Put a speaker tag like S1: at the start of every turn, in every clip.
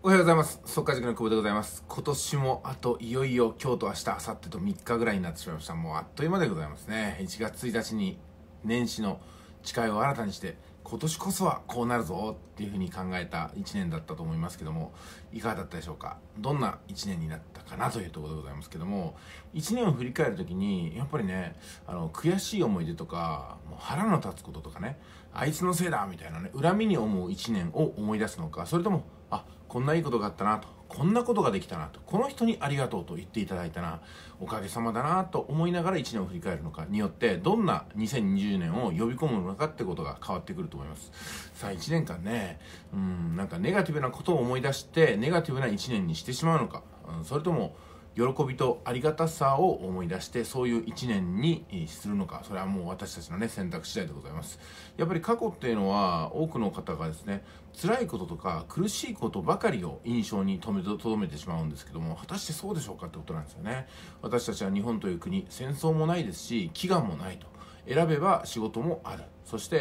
S1: おはようございます。速稼塾の久保でございます。今年もあといよいよ今日と明日、明後日と3日ぐらいになってしまいました。もうあっという間でございますね。1月1日に年始の誓いを新たにして、今年こそはこうなるぞっていうふうに考えた1年だったと思いますけども、いかがだったでしょうか。どんな1年になったかなというところでございますけども、1年を振り返るときにやっぱりね、悔しい思い出とか、もう腹の立つこととかね、あいつのせいだみたいなね、恨みに思う1年を思い出すのか、それともこんないいことがあったなと、こんなことができたなと、この人にありがとうと言っていただいたな、おかげさまだなと思いながら1年を振り返るのかによって、どんな2020年を呼び込むのかってことが変わってくると思います。さあ1年間ね、なんかネガティブなことを思い出してネガティブな1年にしてしまうのか、それとも喜びとありがたさを思い出してそういう1年にするのか、それはもう私たちのね選択次第でございます。やっぱり過去っていうのは多くの方がですね、辛いこととか苦しいことばかりを印象に留めてしまうんですけども、果たしてそうでしょうかってことなんですよね。私たちは日本という国、戦争もないですし飢餓もないと、選べば仕事もある、そして、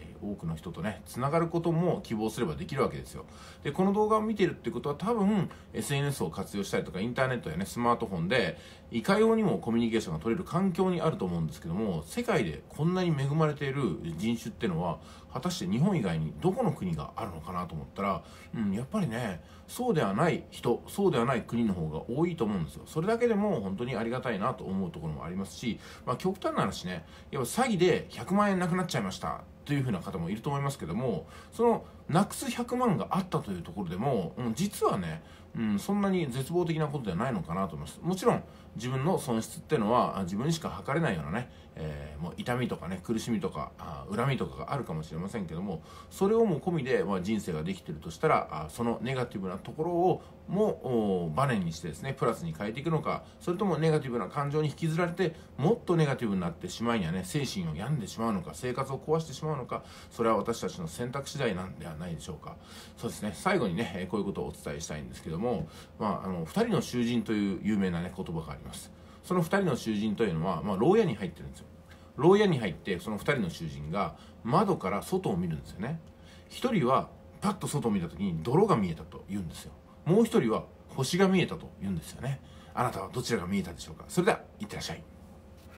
S1: 多くの人とねつながることも希望すればできるわけですよ。でこの動画を見ているってことは、多分 SNS を活用したりとかインターネットやねスマートフォンでいかようにもコミュニケーションが取れる環境にあると思うんですけども、世界でこんなに恵まれている人種っていうのは果たして日本以外にどこの国があるのかなと思ったら、やっぱりねそうではない人、そうではない国の方が多いと思うんですよ。それだけでも本当にありがたいなと思うところもありますし、極端な話ね、やっぱ詐欺で100万円なくなっちゃいましたというふうな方もいると思いますけども、そのなくす100万があったというところでも、実はね、そんなに絶望的なことではないのかなと思います。もちろん自分の損失っていうのは自分にしか測れないようなね、もう痛みとかね苦しみとか恨みとかがあるかもしれませんけども、それをも込みで、人生ができているとしたら、そのネガティブなところをもバネにしてですねプラスに変えていくのか、それともネガティブな感情に引きずられてもっとネガティブになってしまいにはね精神を病んでしまうのか、生活を壊してしまうのか、それは私たちの選択次第なんではないでしょうか。そうですね、最後にねこういうことをお伝えしたいんですけども、2人の囚人という有名なね言葉があります。その2人の囚人というのは、牢屋に入ってるんですよ。牢屋に入って、その2人の囚人が窓から外を見るんですよね。1人はパッと外を見た時に泥が見えたと言うんですよ。もう1人は星が見えたと言うんですよね。あなたはどちらが見えたでしょうか。それではいってらっしゃい。